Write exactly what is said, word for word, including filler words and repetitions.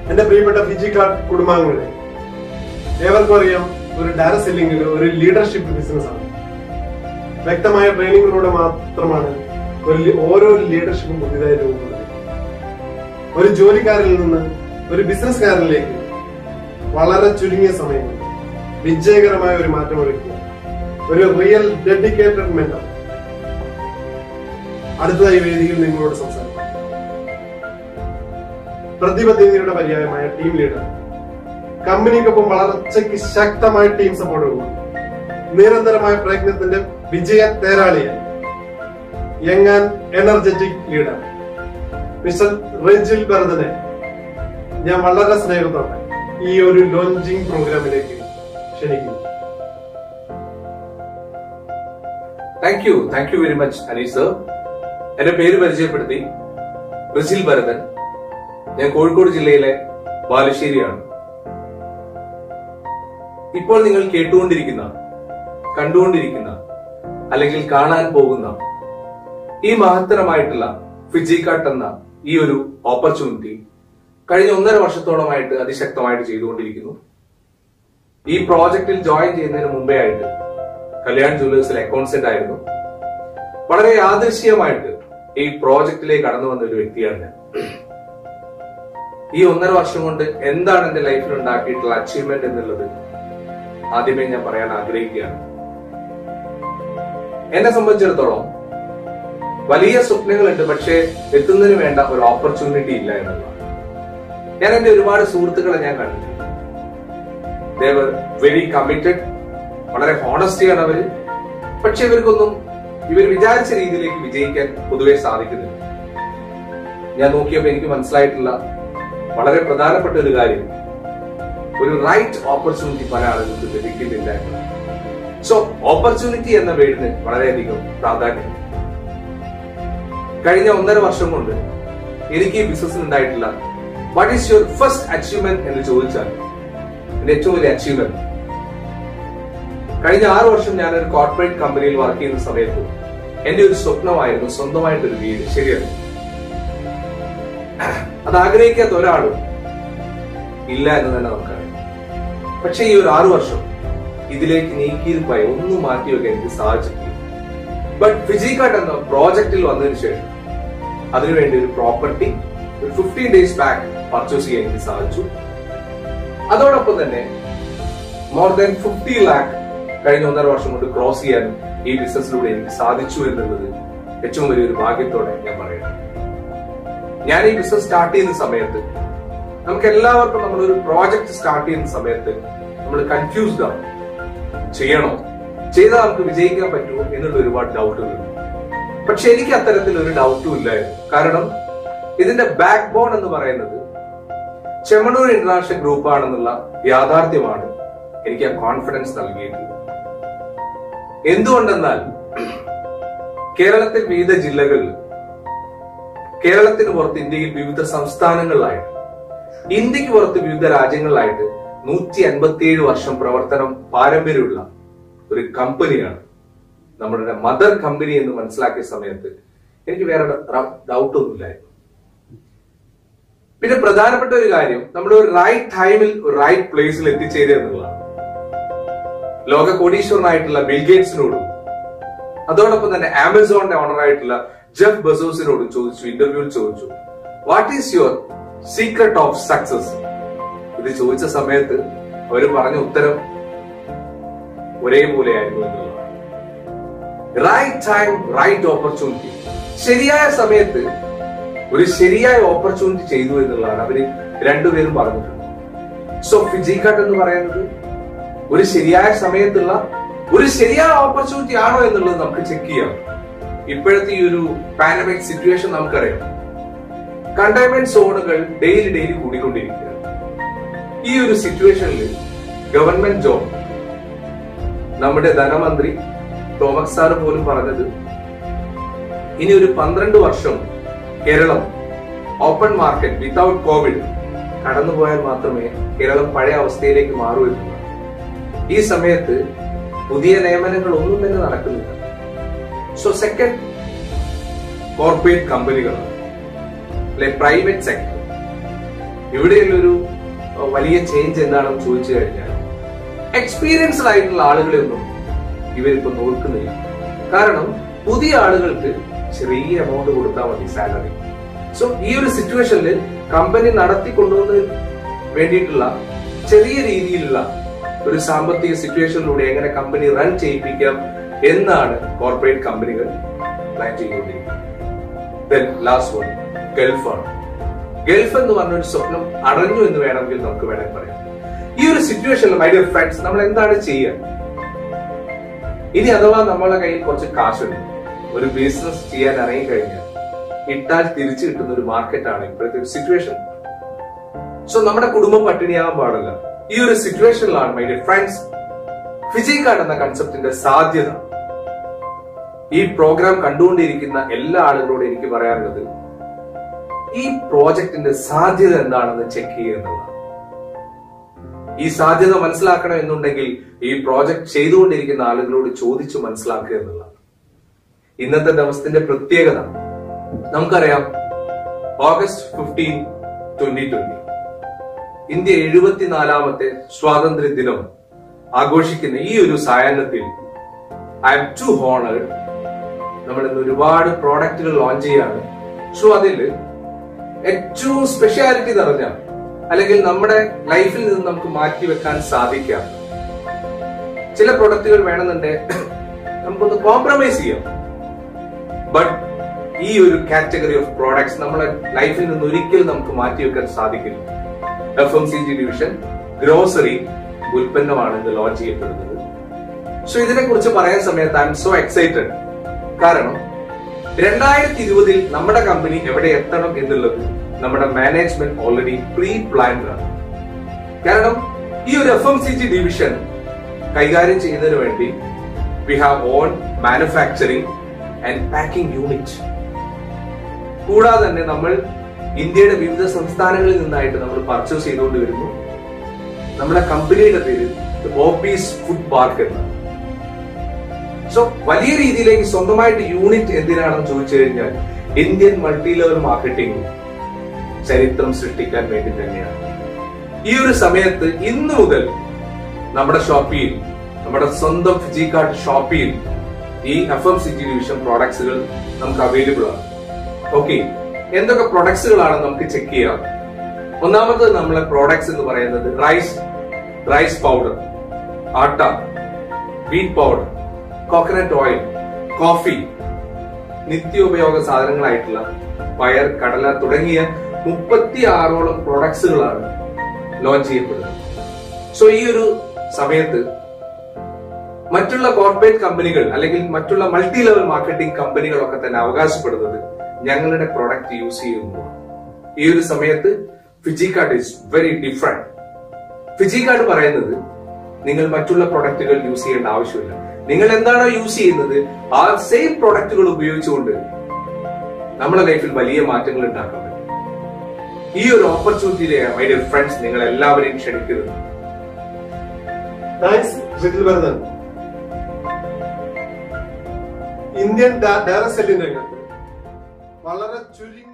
എന്റെ പ്രിയപ്പെട്ട ഫിജിക്കാർഡ് കുടുംബാംഗങ്ങളെ, ഏവർക്കും അറിയാം, ഒരു ഡയറക്ട് സെല്ലിംഗ് ഒരു ലീഡർഷിപ്പ് ബിസിനസ് ആണ്. വ്യക്തമായ ട്രെയിനിങ്ങിലൂടെ മാത്രമാണ് ഓരോ ലീഡർഷിപ്പും പുതിയതായി രൂപപ്പെടുന്നത്. ഒരു ജോലിക്കാരിൽ നിന്ന് ഒരു ബിസിനസ്സുകാരനിലേക്ക് വളരെ ചുരുങ്ങിയ സമയം വിജയകരമായ ഒരു മാറ്റം ഒഴുക്കുക ഒരു റിയൽ ഡെഡിക്കേറ്റഡ് മെന്റർ. അടുത്തതായി വേദിയിൽ നിങ്ങളോട് സംസാരിക്കും പ്രതിബദ്ധതയുടെ പര്യായമായ ടീം ലീഡർ. കമ്പനിക്കൊപ്പം വളർച്ചയ്ക്ക് ശക്തമായ ടീം സപ്പോർട്ട് കൊടുക്കും. നിരന്തരമായ പ്രയത്നത്തിന്റെ വിജയ തേരാളിയായി young and energetic leader mister Rejil ഭരതനെ ഞാൻ വളരെ സ്നേഹത്തോടെ ഈ ഒരു ലോഞ്ചിങ് പ്രോഗ്രാമിലേക്ക് ക്ഷണിക്കുന്നു. Thank you thank you very much Anees sir. എന്റെ പേര് പരിചയപ്പെടുത്തി, റെജിൽ ഭരതൻ. ഞാൻ കോഴിക്കോട് ജില്ലയിലെ ബാലുശ്ശേരിയാണ്. ഇപ്പോൾ നിങ്ങൾ കേട്ടുകൊണ്ടിരിക്കുന്ന, കണ്ടുകൊണ്ടിരിക്കുന്ന അല്ലെങ്കിൽ കാണാൻ പോകുന്ന ഈ മഹത്തരമായിട്ടുള്ള ഫിജിക്കാർഡ് എന്ന ഈ ഒരു ഓപ്പർച്യൂണിറ്റി കഴിഞ്ഞ ഒന്നര വർഷത്തോളമായിട്ട് അതിശക്തമായിട്ട് ചെയ്തുകൊണ്ടിരിക്കുന്നു. ഈ പ്രോജക്റ്റിൽ ജോയിൻ ചെയ്യുന്നതിന് മുമ്പേ ആയിട്ട് കല്യാൺ ജുവലേഴ്സിൽ അക്കൗണ്ടന്റ് ആയിരുന്നു. വളരെ യാദൃശ്ചികമായിട്ട് ഈ പ്രോജക്റ്റിലേക്ക് കടന്നു വന്ന ഒരു വ്യക്തിയാണ് ഞാൻ. ഈ ഒന്നര വർഷം കൊണ്ട് എന്താണ് എന്റെ ലൈഫിൽ ഉണ്ടാക്കിയിട്ടുള്ള അച്ചീവ്മെന്റ് എന്നുള്ളത് ആദ്യമേ ഞാൻ പറയാൻ ആഗ്രഹിക്കുകയാണ്. എന്നെ സംബന്ധിച്ചിടത്തോളം വലിയ സ്വപ്നങ്ങളുണ്ട്, പക്ഷേ എത്തുന്നതിന് വേണ്ട ഒരു ഓപ്പർച്യൂണിറ്റി ഇല്ല എന്നുള്ളതാണ്. ഞാൻ എന്റെ ഒരുപാട് സുഹൃത്തുക്കളെ ഞാൻ കണ്ടിട്ടുണ്ട്. ദേ വർ വെരി കമ്മിറ്റഡ്, വളരെ ഹോണസ്റ്റിയാണ് അവര്. പക്ഷെ ഇവർക്കൊന്നും ഇവർ വിചാരിച്ച രീതിയിലേക്ക് വിജയിക്കാൻ പൊതുവെ സാധിക്കുന്നില്ല. ഞാൻ നോക്കിയപ്പോൾ എനിക്ക് മനസ്സിലായിട്ടുള്ള വളരെ പ്രധാനപ്പെട്ട ഒരു കാര്യം, ഒരു റൈറ്റ് ഓപ്പർച്യൂണിറ്റി പല ആളുകൾക്ക് ലഭിക്കുന്നില്ല. സോ ഓപ്പർച്യൂണിറ്റി എന്ന വേർഡിന് വളരെയധികം പ്രാധാന്യം. കഴിഞ്ഞ ഒന്നര വർഷം കൊണ്ട് എനിക്ക് ഈ ബിസിനസ്സിൽ ഉണ്ടായിട്ടുള്ള what is your first achievement എന്ന് ചോദിച്ചാൽ എന്റെ ഏറ്റവും വലിയ അച്ചീവ്മെന്റ്, കഴിഞ്ഞ ആറു വർഷം ഞാൻ ഒരു കോർപ്പറേറ്റ് കമ്പനിയിൽ വർക്ക് ചെയ്യുന്ന സമയത്ത് എന്റെ ഒരു സ്വപ്നമായിരുന്നു സ്വന്തമായിട്ടൊരു വീട്. ശരിയാണ്, അത് ആഗ്രഹിക്കാത്ത ഒരാളും ഇല്ല എന്ന് തന്നെ നമുക്കറിയാം. പക്ഷെ ഈ ഒരു ആറു വർഷം ഇതിലേക്ക് നീക്കിയിരിപ്പായി ഒന്നും മാറ്റിവെക്കാൻ എനിക്ക് സാധിച്ചിട്ടില്ല. ബട്ട് ഫിജിക്കാർഡ് എന്ന പ്രോജക്റ്റിൽ വന്നതിന് ശേഷം അതിനുവേണ്ടി ഒരു പ്രോപ്പർട്ടി ഒരു ഫിഫ്റ്റീൻ ഡേയ്സ് ബാക്ക് പർച്ചേസ് ചെയ്യാൻ എനിക്ക് സാധിച്ചു. അതോടൊപ്പം തന്നെ മോർ ദാൻ ഫിഫ്റ്റി ലാക്ക് കഴിഞ്ഞ ഒന്നര വർഷം കൊണ്ട് ക്രോസ് ചെയ്യാൻ ഈ ബിസിനസ്സിലൂടെ എനിക്ക് സാധിച്ചു എന്നുള്ളത് ഏറ്റവും വലിയൊരു ഭാഗ്യത്തോടെ ഞാൻ പറയുന്നു. ഞാൻ ഈ ബിസിനസ് സ്റ്റാർട്ട് ചെയ്യുന്ന സമയത്ത് നമുക്ക് എല്ലാവർക്കും നമ്മളൊരു പ്രോജക്ട് സ്റ്റാർട്ട് ചെയ്യുന്ന സമയത്ത് നമ്മൾ കൺഫ്യൂസ്ഡ് ആണ്. ചെയ്യണോ, ചെയ്താൽ നമുക്ക് വിജയിക്കാൻ പറ്റുമോ എന്നുള്ള ഒരുപാട് ഡൗട്ടുകളുണ്ട്. പക്ഷെ എനിക്ക് അത്തരത്തിൽ ഒരു ഡൗട്ടും ഇല്ലായിരുന്നു. കാരണം ഇതിന്റെ ബാക്ക് ബോൺ എന്ന് പറയുന്നത് ചെമ്മണൂർ ഇന്റർനാഷണൽ ഗ്രൂപ്പ് ആണെന്നുള്ള യാഥാർത്ഥ്യമാണ് എനിക്ക് ആ കോൺഫിഡൻസ് നൽകിയിട്ടുള്ളത്. എന്തുകൊണ്ടെന്നാൽ കേരളത്തിൽ വിവിധ ജില്ലകളിൽ, കേരളത്തിന് പുറത്ത് ഇന്ത്യയിൽ വിവിധ സംസ്ഥാനങ്ങളിലായിട്ട്, ഇന്ത്യക്ക് പുറത്ത് വിവിധ രാജ്യങ്ങളിലായിട്ട് നൂറ്റി അൻപത്തിയേഴ് വർഷം പ്രവർത്തനം പാരമ്പര്യമുള്ള ഒരു കമ്പനിയാണ് നമ്മുടെ മദർ കമ്പനി എന്ന് മനസ്സിലാക്കിയ സമയത്ത് എനിക്ക് വേറെ ഡൗട്ട് ഒന്നുമില്ലായിരുന്നു. പിന്നെ പ്രധാനപ്പെട്ട ഒരു കാര്യം, നമ്മൾ ഒരു റൈറ്റ് ടൈമിൽ ഒരു റൈറ്റ് പ്ലേസിൽ എത്തിച്ചേരുക എന്നുള്ളതാണ്. ലോക കോടീശ്വരനായിട്ടുള്ള ബിൽ ഗേറ്റ്സിനോടും അതോടൊപ്പം തന്നെ ആമസോണിന്റെ ഓണറായിട്ടുള്ള ജെഫ് ബെസോസിനോടും ചോദിച്ചു, ഇന്റർവ്യൂവിൽ ചോദിച്ചു, what is your secret of success? ഇത് ചോദിച്ച സമയത്ത് അവർ പറഞ്ഞ ഉത്തരം ഒരേപോലെയായിരുന്നു എന്നുള്ളതാണ്. Right time right opportunity. ശരിയായ സമയത്ത് ഒരു ശരിയായ ഓപ്പർച്യൂണിറ്റി ചെയ്തു എന്നുള്ളതാണ് അവര് രണ്ടുപേരും പറഞ്ഞിട്ടുണ്ട്. സോ ഫിജിക്കാർഡ് എന്ന് പറയുന്നത് ഒരു ശരിയായ സമയത്തുള്ള ഒരു ശരിയായ ഓപ്പർച്യൂണിറ്റി ആണോ എന്നുള്ളത് നമുക്ക് ചെക്ക് ചെയ്യാം. ഇപ്പോഴത്തെ ഈ ഒരു പാൻഡമിക് സിറ്റുവേഷൻ നമുക്കറിയാം. കണ്ടെയ്ൻമെന്റ് സോണുകൾ ഡെയിലി ഡെയിലി കൂടിക്കൊണ്ടിരിക്കുകയാണ്. ഈ ഒരു സിറ്റുവേഷനിൽ ഗവൺമെന്റ് ജോബ്, നമ്മുടെ ധനമന്ത്രി തോമസ് സാർ പോലും പറഞ്ഞത് ഇനി ഒരു പന്ത്രണ്ട് വർഷം Kerala open market without Covid കടന്നുപോയാൽ മാത്രമേ കേരളം പഴയ അവസ്ഥയിലേക്ക് മാറൂ എന്നുള്ളതാണ്. ഈ സമയത്ത് പുതിയ നിയമനങ്ങൾ ഒന്നും തന്നെ നടക്കുന്നില്ല. സോ സെക്കൻഡ്, കോർപ്പറേറ്റ് കമ്പനികളാണ് അല്ലെ പ്രൈവറ്റ് സെക്ടർ. ഇവിടെയുള്ളൊരു വലിയ ചേഞ്ച് എന്താണെന്ന് ചോദിച്ചു കഴിഞ്ഞാൽ എക്സ്പീരിയൻസ്ഡ് ആയിട്ടുള്ള ആളുകളെയൊന്നും ഇവരിപ്പോ നോക്കുന്നില്ല. കാരണം പുതിയ ആളുകൾക്ക് ചെറിയ എമൗണ്ട് കൊടുത്താൽ മതി സാലറി. സോ ഈ ഒരു സിറ്റുവേഷനിൽ കമ്പനി നടത്തിക്കൊണ്ടുവന്നതിന് വേണ്ടിയിട്ടുള്ള ചെറിയ രീതിയിലുള്ള ഒരു സാമ്പത്തിക സിറ്റുവേഷനിലൂടെ എങ്ങനെ കമ്പനി റൺ ചെയ്യിപ്പിക്കാം എന്നാണ് കോർപ്പറേറ്റ് കമ്പനികൾ പ്ലാൻ ചെയ്തുകൊണ്ടിരിക്കുന്നത്. Last one ഗൾഫാണ്. ഗൾഫ് എന്ന് പറഞ്ഞ ഒരു സ്വപ്നം അടഞ്ഞു എന്ന് വേണമെങ്കിൽ നമുക്ക് വേണമെങ്കിൽ പറയാം. ഈ ഒരു സിറ്റുവേഷനിൽ മൈ ഡിയർ ഫ്രണ്ട്സ് നമ്മൾ എന്താണ് ചെയ്യുക? ഇനി അഥവാ നമ്മളെ കയ്യിൽ കുറച്ച് കാശുണ്ട്, ഒരു ബിസിനസ് ചെയ്യാൻ ഇറങ്ങി കഴിഞ്ഞാൽ ഇട്ടാൽ തിരിച്ചു കിട്ടുന്ന ഒരു മാർക്കറ്റാണ് ഇപ്പോഴത്തെ ഒരു സിറ്റുവേഷൻ. സോ നമ്മുടെ കുടുംബം പട്ടിണിയാകാൻ പാടില്ല. ഈ ഒരു സിറ്റുവേഷനിലാണ് my dear friends FG card എന്ന കൺസെപ്റ്റിന്റെ സാധ്യത. ഈ പ്രോഗ്രാം കണ്ടുകൊണ്ടിരിക്കുന്ന എല്ലാ ആളുകളോടും എനിക്ക് പറയാനുള്ളത്, ഈ പ്രോജക്റ്റിന്റെ സാധ്യത എന്താണെന്ന് ചെക്ക് ചെയ്യുക എന്നുള്ളതാണ്. ഈ സാധ്യത മനസ്സിലാക്കണം എന്നുണ്ടെങ്കിൽ ഈ പ്രോജക്ട് ചെയ്തുകൊണ്ടിരിക്കുന്ന ആളുകളോട് ചോദിച്ചു മനസ്സിലാക്കുക എന്നുള്ളതാണ് ഇന്നത്തെ ദിവസത്തിന്റെ പ്രത്യേകത. നമുക്കറിയാം August fifteen twenty twenty India എഴുപത്തിനാലാമത്തെ സ്വാതന്ത്ര്യ ദിനം ആഘോഷിക്കുന്ന ഈ ഒരു സായാഹ്നത്തിൽ ഐ എം ടു ഹോണേഡ്. നമ്മൾ ഇന്ന് ഒരുപാട് പ്രോഡക്റ്റുകൾ ലോഞ്ച് ചെയ്യാണ്. സോ അതിൽ ഏറ്റവും സ്പെഷ്യാലിറ്റി നിറഞ്ഞ അല്ലെങ്കിൽ നമ്മുടെ ലൈഫിൽ നിന്ന് നമുക്ക് മാറ്റി വെക്കാൻ സാധിക്കാം ചില പ്രൊഡക്റ്റുകൾ വേണമെന്നുണ്ടെങ്കിൽ നമുക്കൊന്ന് കോംപ്രമൈസ് ചെയ്യാം. ബട്ട് ഈ ഒരു കാറ്റഗറി ഓഫ് പ്രോഡക്ട്സ് നമ്മുടെ ലൈഫിൽ നിന്ന് ഒരിക്കലും നമുക്ക് മാറ്റി വെക്കാൻ സാധിക്കില്ല. F M C G division grocery ഉൽപ്പന്നമാണ് ഇത് ലോഞ്ച് ചെയ്യപ്പെടുന്നത്. സോ ഇതിനെ കുറിച്ച് പറയാൻ സമയത്ത് ഐ എം സോ എക്സൈറ്റഡ്. കാരണം രണ്ടായിരത്തി ഇരുപതിൽ നമ്മുടെ കമ്പനി എവിടെ എത്തണം എന്നുള്ളത് നമ്മുടെ മാനേജ്മെന്റ് ഓൾറെഡി പ്രീ പ്ലാൻഡ് ആണ്. കാരണം ഈ ഒരു F M C G division കൈകാര്യം ചെയ്യുന്നതിന് വേണ്ടി we have own manufacturing and packing unit. കൂടാതെ തന്നെ നമ്മൾ ഇന്ത്യയുടെ വിവിധ സംസ്ഥാനങ്ങളിൽ നിന്നായിട്ട് നമ്മൾ പർച്ചേസ് ചെയ്തുകൊണ്ട് വരുന്നു. നമ്മുടെ കമ്പനിയുടെ പേര് ഓപ്പീസ് ഫുഡ് പാർക്ക് എന്നാണ്. സോ വലിയ രീതിയിലേക്ക് സ്വന്തമായിട്ട് യൂണിറ്റ് എന്തിനാണെന്ന് ചോദിച്ചു കഴിഞ്ഞാൽ ഇന്ത്യൻ മൾട്ടി ലെവൽ മാർക്കറ്റിംഗ് ചരിത്രം സൃഷ്ടിക്കാൻ വേണ്ടി തന്നെയാണ്. ഈ ഒരു സമയത്ത് ഇന്ന് മുതൽ നമ്മുടെ ഷോപ്പിൽ, നമ്മുടെ സ്വന്തം ഫിജി കാർഡ് ഷോപ്പിൽ ഈ F M C G division പ്രോഡക്ട്സുകൾ നമുക്ക് അവൈലബിൾ ആണ്. ഓക്കെ, എന്തൊക്കെ പ്രൊഡക്ട്സുകളാണ് നമുക്ക് ചെക്ക് ചെയ്യാം. ഒന്നാമത് നമ്മളെ പ്രോഡക്ട്സ് എന്ന് പറയുന്നത് rice rice powder, atta, wheat powder, coconut oil, coffee, നിത്യോപയോഗ സാധനങ്ങളായിട്ടുള്ള പയർ, കടല തുടങ്ങിയ മുപ്പത്തി ആറോളം പ്രൊഡക്ട്സുകളാണ് ലോഞ്ച് ചെയ്യപ്പെടുന്നത്. സോ ഈ ഒരു സമയത്ത് മറ്റുള്ള കോർപ്പറേറ്റ് കമ്പനികൾ അല്ലെങ്കിൽ മറ്റുള്ള മൾട്ടി ലെവൽ മാർക്കറ്റിംഗ് കമ്പനികളൊക്കെ തന്നെ അവകാശപ്പെടുന്നത് ഞങ്ങളുടെ പ്രൊഡക്റ്റ് യൂസ് ചെയ്യുന്നു. ഈ ഒരു സമയത്ത് FG card is very different. FG card പറയുന്നത് നിങ്ങൾ മറ്റുള്ള പ്രൊഡക്റ്റുകൾ യൂസ് ചെയ്യേണ്ട ആവശ്യമില്ല. നിങ്ങൾ എന്താണോ യൂസ് ചെയ്യുന്നത് ആ സെയിം പ്രൊഡക്റ്റുകൾ ഉപയോഗിച്ചുകൊണ്ട് നമ്മുടെ ലൈഫിൽ വലിയ മാറ്റങ്ങൾ ഉണ്ടാക്കാൻ പറ്റും. ഈ ഒരു ഓപ്പർച്യൂണിറ്റിയിലെ മൈ ഡിയർ ഫ്രണ്ട്സ് നിങ്ങൾ എല്ലാവരെയും ക്ഷണിക്കുന്നത്. Thanks Jithil Bharathan. Indian direct selling രംഗത്ത് വളരെ ചുരുങ്ങി